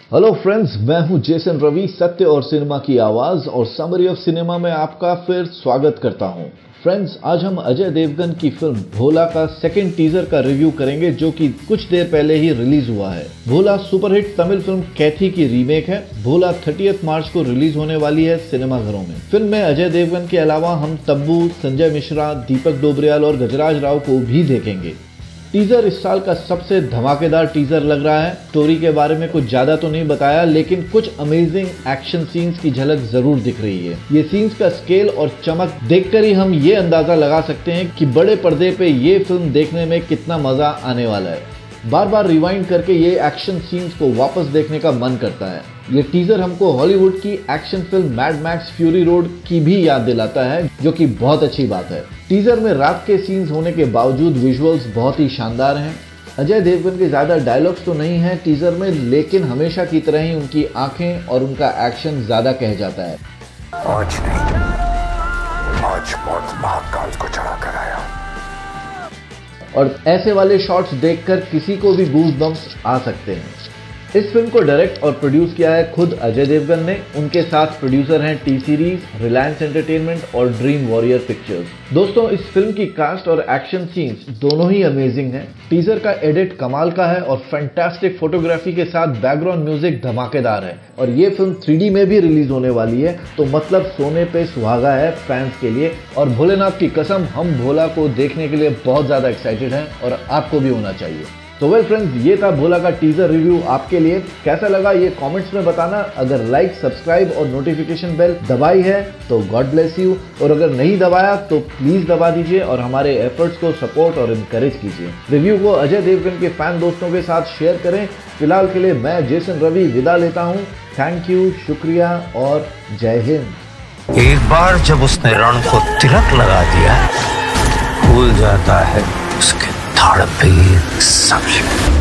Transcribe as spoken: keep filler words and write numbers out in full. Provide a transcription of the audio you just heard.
Hello friends, मैं हूं Jason Ravi, सत्य और सिनेमा की आवाज और समरी ऑफ सिनेमा में आपका फिर स्वागत करता हूं। फ्रेंड्स, आज हम अजय देवगन की फिल्म भोला का सेकंड टीजर का रिव्यू करेंगे, जो कि कुछ देर पहले ही रिलीज हुआ है। भोला सुपरहिट तमिल फिल्म कैथी की रीमेक है। भोला तीस मार्च को रिलीज होने वाली है सिनेमाघरों में। फिल्म में अजय देवगन के अलावा हम तब्बू, संजय मिश्रा, दीपक डोबरियाल और गजराज राव को भी देखेंगे। टीजर इस साल का सबसे धमाकेदार टीजर लग रहा है। स्टोरी के बारे में कुछ ज्यादा तो नहीं बताया, लेकिन कुछ अमेजिंग एक्शन सीन्स की झलक जरूर दिख रही है। ये सीन्स का स्केल और चमक देखकर ही हम ये अंदाजा लगा सकते हैं कि बड़े पर्दे पे ये फिल्म देखने में कितना मजा आने वाला है। बार बार रिवाइंड करके ये एक्शन सीन्स को वापस देखने का मन करता है। ये टीजर हमको हॉलीवुड की action film Mad Max Fury Road की भी याद दिलाता है, जो कि बहुत अच्छी बात है। टीजर में रात के सीन्स होने के बावजूद विजुअल्स बहुत ही शानदार हैं। अजय देवगन के ज्यादा डायलॉग्स तो नहीं है टीजर में, लेकिन हमेशा की तरह ही उनकी आंखें और उनका एक्शन ज्यादा कह जाता है। आज नहीं, आज मौत महाकाल को चढ़ा कर आया। और ऐसे वाले शॉट्स देखकर किसी को भी गूज बम्प्स आ सकते हैं। इस फिल्म को डायरेक्ट और प्रोड्यूस किया है खुद अजय देवगन ने। उनके साथ प्रोड्यूसर हैं टी सीरीज, रिलायंस एंटरटेनमेंट और ड्रीम वॉरियर पिक्चर्स। दोस्तों, इस फिल्म की कास्ट और एक्शन सीन्स दोनों ही अमेजिंग हैं। टीजर का एडिट कमाल का है और फैंटास्टिक फोटोग्राफी के साथ बैकग्राउंड म्यूजिक धमाकेदार है। और ये फिल्म थ्री डी में भी रिलीज होने वाली है, तो मतलब सोने पे सुहागा है फैंस के लिए। और भोलेनाथ की कसम, हम भोला को देखने के लिए बहुत ज्यादा एक्साइटेड हैं और आपको भी होना चाहिए। तो वेल फ्रेंड्स, ये था भोला का टीजर रिव्यू आपके लिए। कैसा लगा ये कमेंट्स में बताना। अगर लाइक, सब्सक्राइब और नोटिफिकेशन बेल दबाई है तो गॉड ब्लेस यू, और अगर नहीं दबाया तो प्लीज दबा दीजिए और हमारे एफर्ट्स को सपोर्ट और इनकरेज कीजिए। रिव्यू को अजय देवगन के फैन दोस्तों के साथ शेयर करें। फिलहाल के लिए मैं जेसन रवि विदा लेता हूँ। थैंक यू, शुक्रिया और जय हिंद। एक बार जब उसने रण को तिलक लगा दिया, भूल जाता है उसके धड़ पे सब